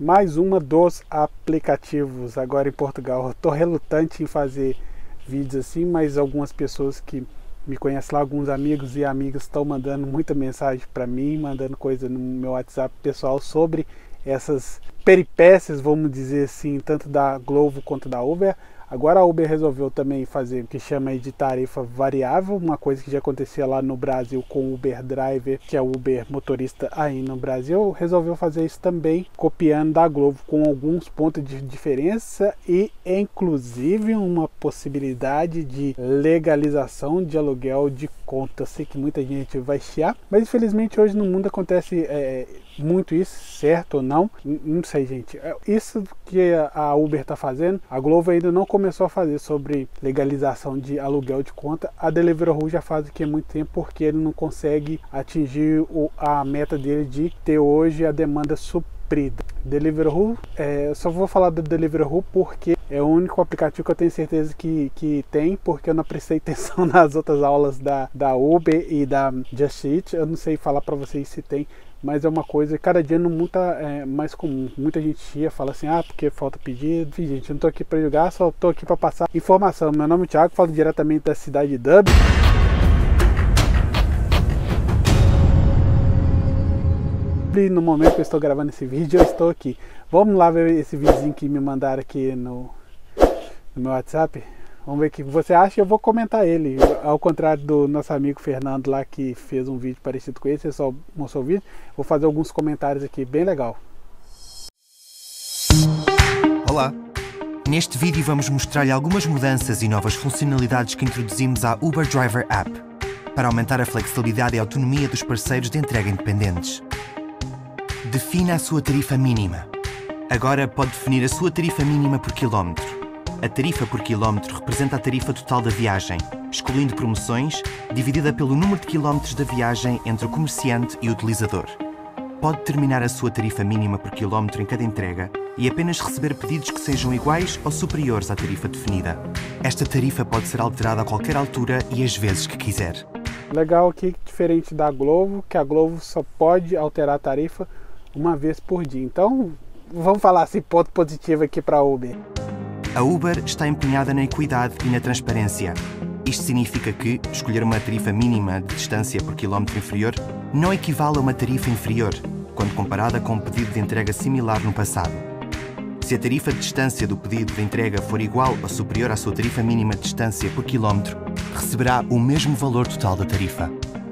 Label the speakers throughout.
Speaker 1: mais uma dos aplicativos agora em Portugal. Eu estou relutante em fazer vídeos assim, mas algumas pessoas que me conhecem lá, alguns amigos e amigas estão mandando muita mensagem para mim, mandando coisa no meu WhatsApp pessoal sobre essas peripécias, vamos dizer assim, tanto da Glovo quanto da Uber. Agora a Uber resolveu também fazer o que chama de tarifa variável, uma coisa que já acontecia lá no Brasil com o Uber Driver, que é o Uber motorista aí no Brasil, resolveu fazer isso também, copiando da Glovo, com alguns pontos de diferença e inclusive uma possibilidade de legalização de aluguel de conta. Eu sei que muita gente vai chiar, mas infelizmente hoje no mundo acontece muito isso, certo ou não, não sei, gente. Isso que a Uber está fazendo, a Glovo ainda não começou a fazer sobre legalização de aluguel de conta. A Deliveroo já faz aqui há muito tempo, porque ele não consegue atingir a meta dele de ter hoje a demanda suprida. Deliveroo, só vou falar do Deliveroo porque é o único aplicativo que eu tenho certeza que tem, porque eu não prestei atenção nas outras aulas da Uber e da Just Eat. Eu não sei falar para vocês se tem, mas é uma coisa, cada dia no mundo tá mais comum. Muita gente chia, fala assim, porque falta pedido. Enfim, gente, eu não tô aqui para julgar, só tô aqui para passar informação. Meu nome é Thiago, falo diretamente da cidade de Dublin. No momento que eu estou gravando esse vídeo, eu estou aqui. Vamos lá ver esse videozinho que me mandaram aqui no meu WhatsApp. Vamos ver o que você acha e eu vou comentar ele. Ao contrário do nosso amigo Fernando lá, que fez um vídeo parecido com esse, ele só mostrou o vídeo. Vou fazer alguns comentários aqui, bem legal.
Speaker 2: Olá! Neste vídeo vamos mostrar-lhe algumas mudanças e novas funcionalidades que introduzimos à Uber Driver App para aumentar a flexibilidade e autonomia dos parceiros de entrega independentes. Defina a sua tarifa mínima. Agora pode definir a sua tarifa mínima por quilómetro. A tarifa por quilómetro representa a tarifa total da viagem, excluindo promoções, dividida pelo número de quilómetros da viagem entre o comerciante e o utilizador. Pode determinar a sua tarifa mínima por quilómetro em cada entrega e apenas receber pedidos que sejam iguais ou superiores à tarifa definida. Esta tarifa pode ser alterada a qualquer altura e as vezes que quiser.
Speaker 1: Legal aqui, diferente da Glovo, que a Glovo só pode alterar a tarifa uma vez por dia. Então, vamos falar assim, ponto positivo aqui para a Uber.
Speaker 2: A Uber está empenhada na equidade e na transparência. Isto significa que escolher uma tarifa mínima de distância por quilómetro inferior não equivale a uma tarifa inferior, quando comparada com um pedido de entrega similar no passado. Se a tarifa de distância do pedido de entrega for igual ou superior à sua tarifa mínima de distância por quilómetro, receberá o mesmo valor total da tarifa.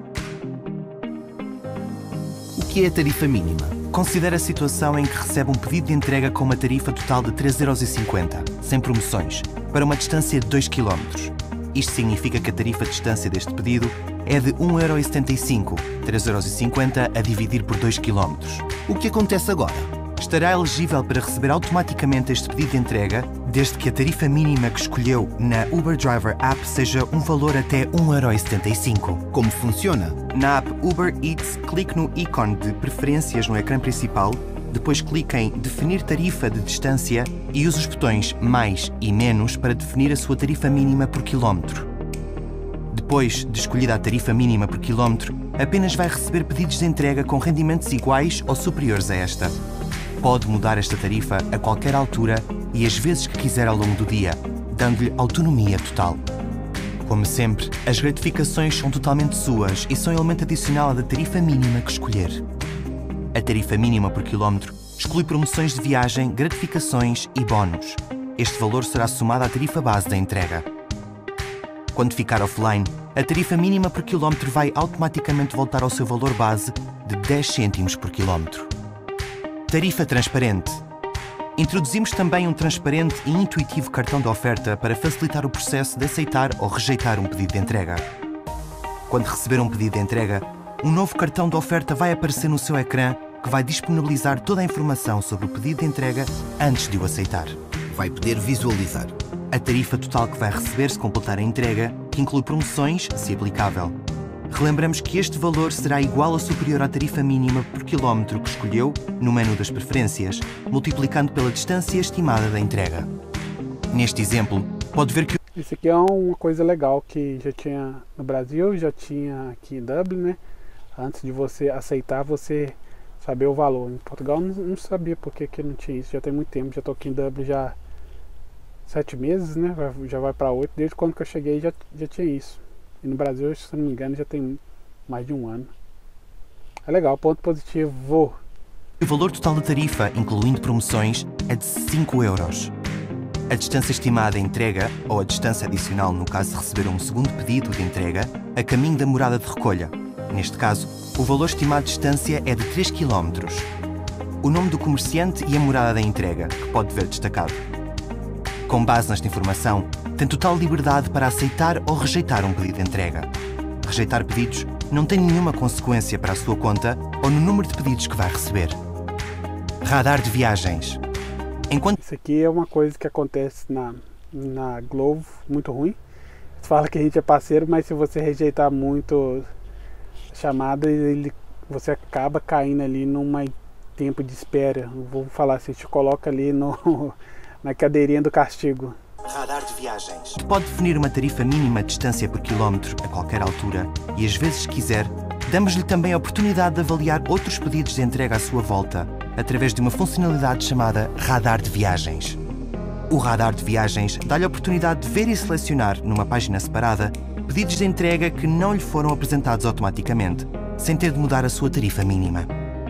Speaker 2: O que é a tarifa mínima? Considere a situação em que recebe um pedido de entrega com uma tarifa total de 3,50€, sem promoções, para uma distância de 2 km. Isto significa que a tarifa de distância deste pedido é de 1,75€, 3,50€ a dividir por 2 km. O que acontece agora? Estará elegível para receber automaticamente este pedido de entrega, desde que a tarifa mínima que escolheu na Uber Driver App seja um valor até 1,75€. Como funciona? Na app Uber Eats, clique no ícone de preferências no ecrã principal, depois clique em Definir tarifa de distância e use os botões Mais e Menos para definir a sua tarifa mínima por quilómetro. Depois de escolhida a tarifa mínima por quilómetro, apenas vai receber pedidos de entrega com rendimentos iguais ou superiores a esta. Pode mudar esta tarifa a qualquer altura e as vezes que quiser ao longo do dia, dando-lhe autonomia total. Como sempre, as gratificações são totalmente suas e são elemento adicional da tarifa mínima que escolher. A tarifa mínima por quilómetro exclui promoções de viagem, gratificações e bónus. Este valor será somado à tarifa base da entrega. Quando ficar offline, a tarifa mínima por quilómetro vai automaticamente voltar ao seu valor base de 10 cêntimos por quilómetro. Tarifa transparente. Introduzimos também um transparente e intuitivo cartão de oferta para facilitar o processo de aceitar ou rejeitar um pedido de entrega. Quando receber um pedido de entrega, um novo cartão de oferta vai aparecer no seu ecrã que vai disponibilizar toda a informação sobre o pedido de entrega antes de o aceitar. Vai poder visualizar a tarifa total que vai receber se completar a entrega, que inclui promoções, se aplicável. Relembramos que este valor será igual ou superior à tarifa mínima por quilómetro que escolheu no menu das preferências, multiplicando pela distância estimada da entrega. Neste exemplo, pode ver que...
Speaker 1: Isso aqui é uma coisa legal que já tinha no Brasil, já tinha aqui em Dublin, né? Antes de você aceitar, você saber o valor. Em Portugal eu não sabia porque que não tinha isso, já tem muito tempo, já tô aqui em Dublin já 7 meses, né? Já vai para 8, desde quando que eu cheguei já tinha isso. E no Brasil, se não me engano, já tem mais de um ano. É legal, ponto positivo.
Speaker 2: O valor total da tarifa, incluindo promoções, é de 5 euros. A distância estimada de entrega, ou a distância adicional no caso de receber um segundo pedido de entrega, a caminho da morada de recolha. Neste caso, o valor estimado de distância é de 3 km. O nome do comerciante e a morada da entrega, que pode ver destacado. Com base nesta informação, tem total liberdade para aceitar ou rejeitar um pedido de entrega. Rejeitar pedidos não tem nenhuma consequência para a sua conta ou no número de pedidos que vai receber. Radar de viagens.
Speaker 1: Isso aqui é uma coisa que acontece na Glovo, muito ruim. Você fala que a gente é parceiro, mas se você rejeitar muito chamada, você acaba caindo ali num tempo de espera. Vou falar assim, te coloca ali na cadeirinha do castigo.
Speaker 2: Radar de viagens. Pode definir uma tarifa mínima de distância por quilómetro a qualquer altura e, às vezes que quiser, damos-lhe também a oportunidade de avaliar outros pedidos de entrega à sua volta, através de uma funcionalidade chamada Radar de Viagens. O Radar de Viagens dá-lhe a oportunidade de ver e selecionar, numa página separada, pedidos de entrega que não lhe foram apresentados automaticamente, sem ter de mudar a sua tarifa mínima.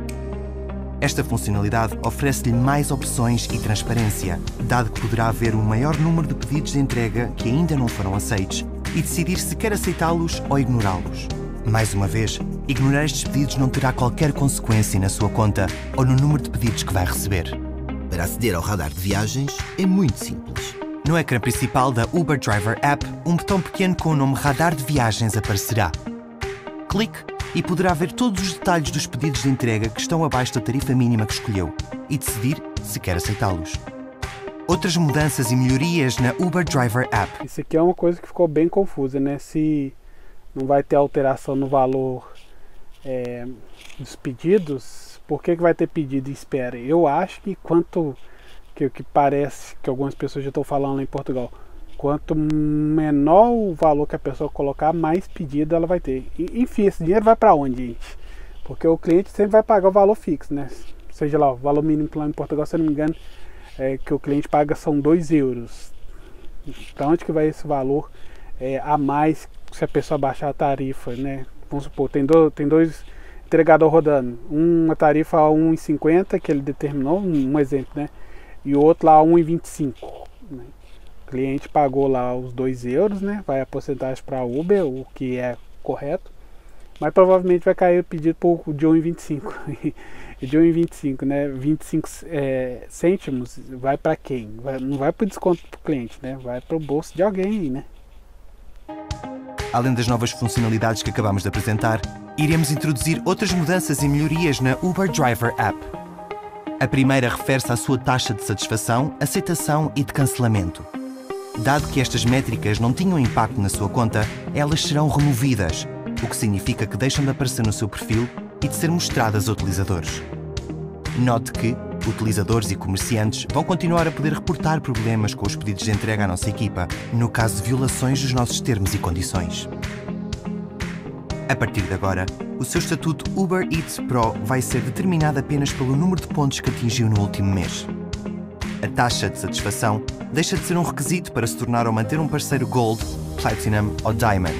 Speaker 2: Esta funcionalidade oferece-lhe mais opções e transparência, dado que poderá ver um maior número de pedidos de entrega que ainda não foram aceitos e decidir se quer aceitá-los ou ignorá-los. Mais uma vez, ignorar estes pedidos não terá qualquer consequência na sua conta ou no número de pedidos que vai receber.
Speaker 3: Para aceder ao radar de viagens é muito simples.
Speaker 2: No ecrã principal da Uber Driver App, um botão pequeno com o nome Radar de Viagens aparecerá. Clique e poderá ver todos os detalhes dos pedidos de entrega que estão abaixo da tarifa mínima que escolheu e decidir se quer aceitá-los. Outras mudanças e melhorias na Uber Driver App.
Speaker 1: Isso aqui é uma coisa que ficou bem confusa, né? Se não vai ter alteração no valor dos pedidos, por que vai ter pedido e espera? Eu acho que que parece que algumas pessoas já estão falando lá em Portugal, quanto menor o valor que a pessoa colocar, mais pedido ela vai ter. Enfim, esse dinheiro vai para onde, gente? Porque o cliente sempre vai pagar o valor fixo, né? Seja lá, o valor mínimo lá em Portugal, se eu não me engano, que o cliente paga são 2 euros. Para onde que vai esse valor a mais se a pessoa baixar a tarifa, né? Vamos supor, tem dois entregadores rodando. Uma tarifa a 1,50 que ele determinou, um exemplo, né? E o outro lá a 1,25. Né? O cliente pagou lá os 2 euros, né? Vai a porcentagem para Uber, o que é correto. Mas provavelmente vai cair o pedido de 1,25. E de 1,25, né? 25 cêntimos vai para quem? Não vai para o desconto para o cliente, né? Vai para o bolso de alguém aí, né?
Speaker 2: Além das novas funcionalidades que acabamos de apresentar, iremos introduzir outras mudanças e melhorias na Uber Driver App. A primeira refere-se à sua taxa de satisfação, aceitação e de cancelamento. Dado que estas métricas não tinham impacto na sua conta, elas serão removidas, o que significa que deixam de aparecer no seu perfil e de ser mostradas a utilizadores. Note que utilizadores e comerciantes vão continuar a poder reportar problemas com os pedidos de entrega à nossa equipa, no caso de violações dos nossos termos e condições. A partir de agora, o seu estatuto Uber Eats Pro vai ser determinado apenas pelo número de pontos que atingiu no último mês. A taxa de satisfação deixa de ser um requisito para se tornar ou manter um parceiro Gold, Platinum ou Diamond.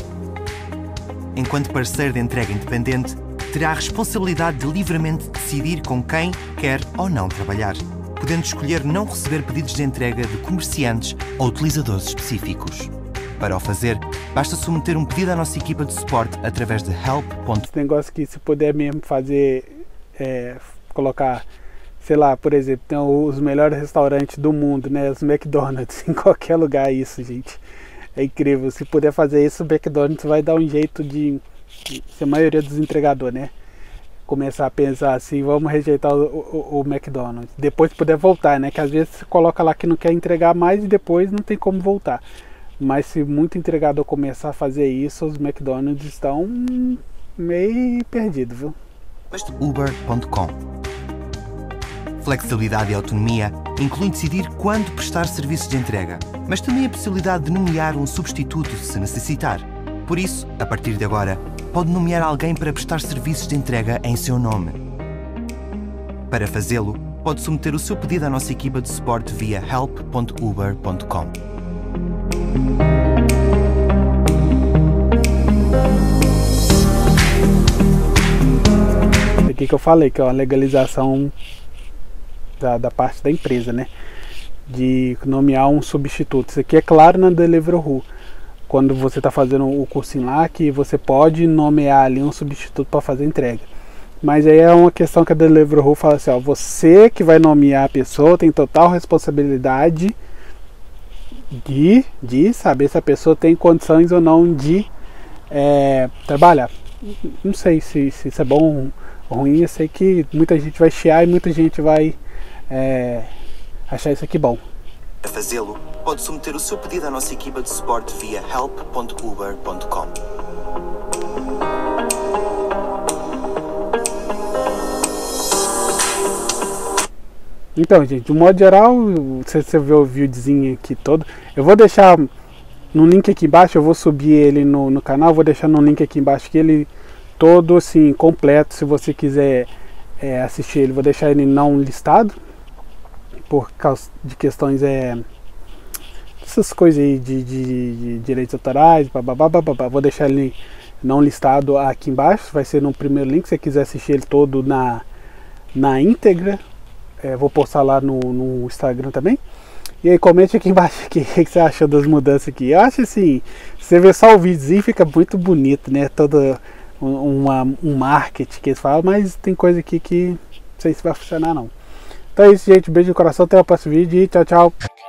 Speaker 2: Enquanto parceiro de entrega independente, terá a responsabilidade de livremente decidir com quem quer ou não trabalhar, podendo escolher não receber pedidos de entrega de comerciantes ou utilizadores específicos. Para o fazer, basta submeter um pedido à nossa equipa de suporte através de help.
Speaker 1: Esse negócio que se puder mesmo fazer, colocar, sei lá, por exemplo, tem os melhores restaurantes do mundo, né? Os McDonald's, em qualquer lugar isso, gente. É incrível. Se puder fazer isso, o McDonald's vai dar um jeito de se a maioria dos entregadores, né, começar a pensar assim, vamos rejeitar o McDonald's, depois puder voltar, né, que às vezes você coloca lá que não quer entregar mais e depois não tem como voltar. Mas se muito entregador começar a fazer isso, os McDonald's estão meio perdidos, viu?
Speaker 2: Uber.com. Flexibilidade e autonomia incluem decidir quando prestar serviços de entrega, mas também a possibilidade de nomear um substituto se necessitar. Por isso, a partir de agora, pode nomear alguém para prestar serviços de entrega em seu nome. Para fazê-lo, pode submeter o seu pedido à nossa equipa de suporte via help.uber.com.
Speaker 1: Aqui que eu falei, que é uma legalização da parte da empresa, né? De nomear um substituto. Isso aqui é claro na Deliveroo. Quando você está fazendo o cursinho lá, que você pode nomear ali um substituto para fazer entrega. Mas aí é uma questão que a Deliveroo fala assim, ó, você que vai nomear a pessoa tem total responsabilidade de saber se a pessoa tem condições ou não de trabalhar. Não sei se isso é bom ou ruim, eu sei que muita gente vai chiar e muita gente vai achar isso aqui bom.
Speaker 2: Para fazê-lo, pode submeter o seu pedido à nossa equipa de suporte via help.uber.com.
Speaker 1: Então, gente, de um modo geral, você vê o videozinho aqui todo, eu vou deixar no link aqui embaixo, eu vou subir ele no canal, vou deixar no link aqui embaixo que ele todo assim, completo, se você quiser assistir ele, vou deixar ele não listado, por causa de questões, essas coisas aí de direitos autorais, babá, vou deixar ele não listado aqui embaixo, vai ser no primeiro link, se você quiser assistir ele todo na íntegra, vou postar lá no Instagram também. E aí comente aqui embaixo o que você achou das mudanças aqui. Eu acho assim, você vê só o videozinho fica muito bonito, né? Todo um marketing que eles falam, mas tem coisa aqui que não sei se vai funcionar não. Então é isso, gente. Beijo no coração, até o próximo vídeo e tchau, tchau.